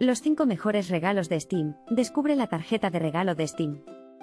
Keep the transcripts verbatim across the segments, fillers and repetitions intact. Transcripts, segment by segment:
Los cinco mejores regalos de Steam. Descubre la tarjeta de regalo de Steam.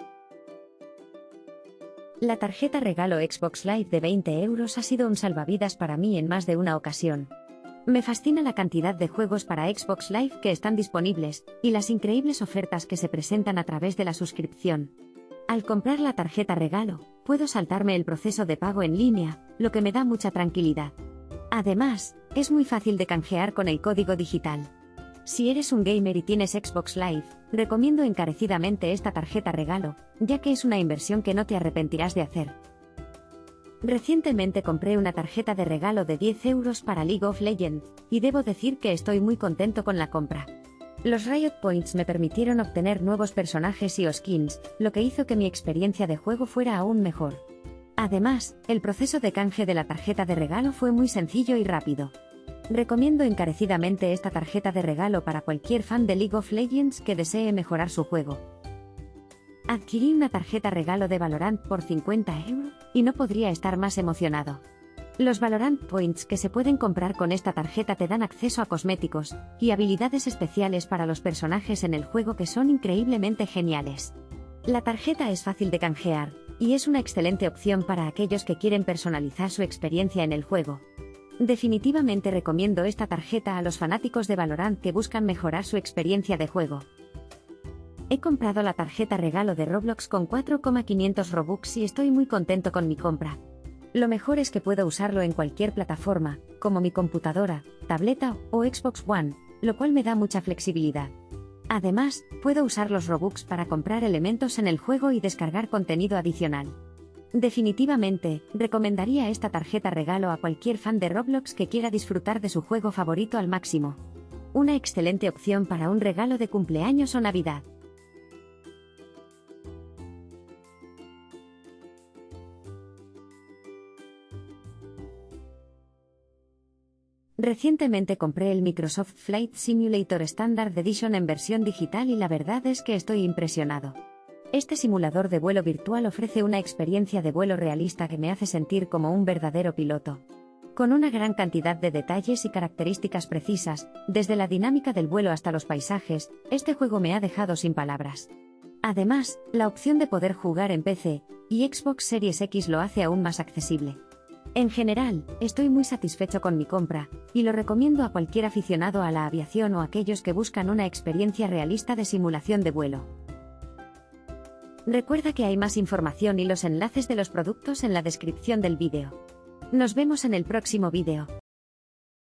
La tarjeta regalo Xbox Live de veinte euros ha sido un salvavidas para mí en más de una ocasión. Me fascina la cantidad de juegos para Xbox Live que están disponibles, y las increíbles ofertas que se presentan a través de la suscripción. Al comprar la tarjeta regalo, puedo saltarme el proceso de pago en línea, lo que me da mucha tranquilidad. Además, es muy fácil de canjear con el código digital. Si eres un gamer y tienes Xbox Live, recomiendo encarecidamente esta tarjeta regalo, ya que es una inversión que no te arrepentirás de hacer. Recientemente compré una tarjeta de regalo de diez euros para League of Legends, y debo decir que estoy muy contento con la compra. Los Riot Points me permitieron obtener nuevos personajes y skins, lo que hizo que mi experiencia de juego fuera aún mejor. Además, el proceso de canje de la tarjeta de regalo fue muy sencillo y rápido. Recomiendo encarecidamente esta tarjeta de regalo para cualquier fan de League of Legends que desee mejorar su juego. Adquirí una tarjeta regalo de Valorant por cincuenta euros, y no podría estar más emocionado. Los Valorant Points que se pueden comprar con esta tarjeta te dan acceso a cosméticos y habilidades especiales para los personajes en el juego que son increíblemente geniales. La tarjeta es fácil de canjear, y es una excelente opción para aquellos que quieren personalizar su experiencia en el juego. Definitivamente recomiendo esta tarjeta a los fanáticos de Valorant que buscan mejorar su experiencia de juego. He comprado la tarjeta regalo de Roblox con cuatro mil quinientos Robux y estoy muy contento con mi compra. Lo mejor es que puedo usarlo en cualquier plataforma, como mi computadora, tableta o Xbox One, lo cual me da mucha flexibilidad. Además, puedo usar los Robux para comprar elementos en el juego y descargar contenido adicional. Definitivamente, recomendaría esta tarjeta regalo a cualquier fan de Roblox que quiera disfrutar de su juego favorito al máximo. Una excelente opción para un regalo de cumpleaños o Navidad. Recientemente compré el Microsoft Flight Simulator Standard Edition en versión digital y la verdad es que estoy impresionado. Este simulador de vuelo virtual ofrece una experiencia de vuelo realista que me hace sentir como un verdadero piloto. Con una gran cantidad de detalles y características precisas, desde la dinámica del vuelo hasta los paisajes, este juego me ha dejado sin palabras. Además, la opción de poder jugar en P C y Xbox Series X lo hace aún más accesible. En general, estoy muy satisfecho con mi compra, y lo recomiendo a cualquier aficionado a la aviación o aquellos que buscan una experiencia realista de simulación de vuelo. Recuerda que hay más información y los enlaces de los productos en la descripción del vídeo. Nos vemos en el próximo vídeo.